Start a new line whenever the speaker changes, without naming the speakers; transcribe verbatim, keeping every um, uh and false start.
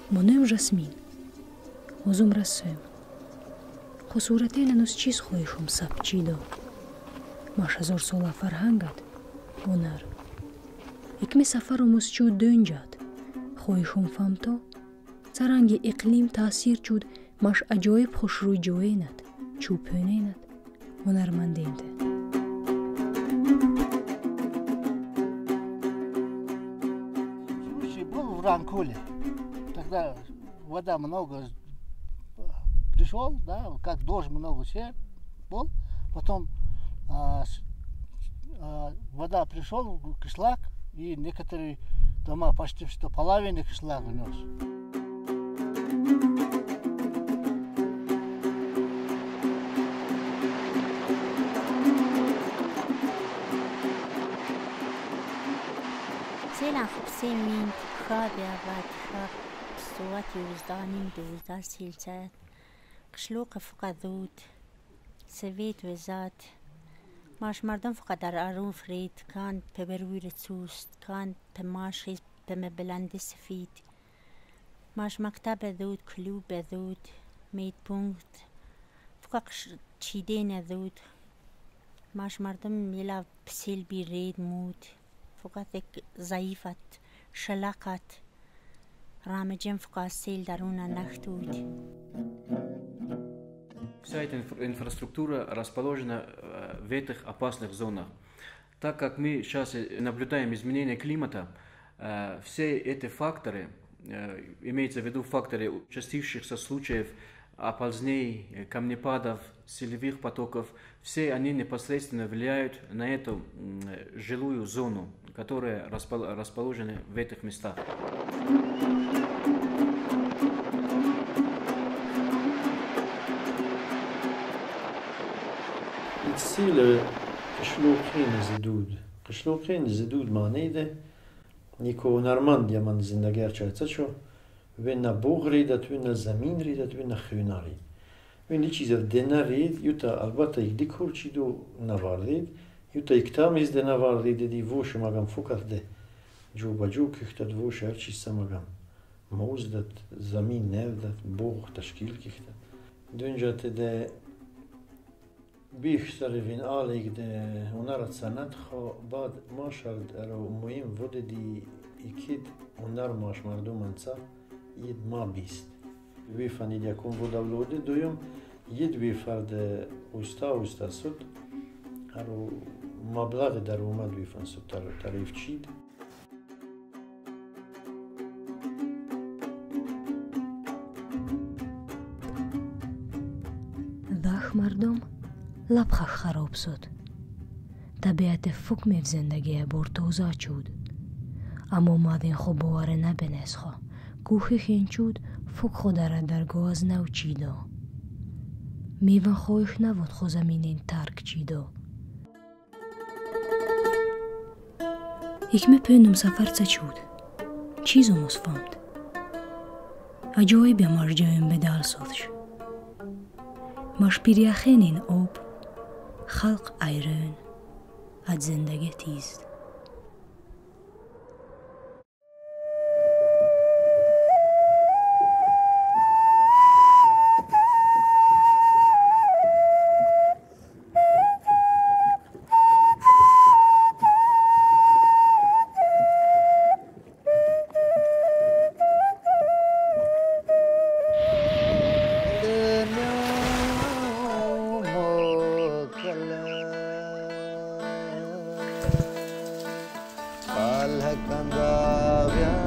Монем жасмин. Озум рассем. Хосуратена нус чиз хоишум сапчидо. Маш азор сола фарҳангат. Онар. Икми сафарумус чуд дөнҷад. Хоишум фамто. Царанги иқлим таъсир чуд. Маш аҷоиб хушрӯй ҷоенад. Чӯпөненад. Ҳунарманденде.
Был в Ранкуле. Тогда вода много пришел, да, как дождь много все был. Потом а, а, вода пришел, кишлак, и некоторые дома почти что половину кишлак внес.
سیل خوب سیمین خواب یابد خواب صوت یوزدانیم دوزده سیلسه قشلوق فقدود سویت وزات ماش مردم فقط در عروف رید کان پبرویر سوست کان پماشی پمبلند سفید ماش مکتب دود کلوب دود مید پونگت فقط چیدین دود ماش مردم میلا پسیل بی رید مود فقط یک ضعیفت شلقت رامجم فقط سیل درون نختود.
Вся эта инфраструктура расположена в этих опасных зонах. Так как мы сейчас наблюдаем изменение климата, все эти факторы, имеется в виду факторы участившихся случаев оползней, камнепадов, селевых потоков, все они непосредственно влияют на эту жилую зону, которая расположена в этих местах.
السيل قشلوقين زدود قشلوقين زدود معنی ده نیکو نرمند یا من زندگی چهت شو وینا بوغ ریدت وینا زمین ریدت وینا خیونا رید وینا چیز دنه رید یوتا البته یک دیکور چی دو نوار رید یوتا یک تامیز ده نوار رید دی ووش مگم فکر ده جو با جو کهتد ووش هر چیز مگم موز داد زمین نل داد بوغ تشکیل کهتد دونجا ده بیشتر وین آلیگ ده هنرت سند خو بعد ماشرد رو مهم وده دی اکید هنر ماش مردم انسا ید ما بیست وی فنید یکم وده ولوده دویم ید وی فرد اوستا اوستا سود رو مبلغ در اومد وی فن سود تعریف چید
داخ مردم لبخش خراب شد. طبیعت فکمی в زندگی برتوزا چود. اما مادین خو باور نبینست خو. کوخی خین چود فک خود را در گاز نو چیدو. میوان خویش نبود خو زمینین ترک چیدو. یکمه پندم سفر چه چود. چیزو مصفند. اجایی مرجعیم بدال سودش. ماش پیریخینین آب. خلق ایران از زندگی تیست.
Al hakanda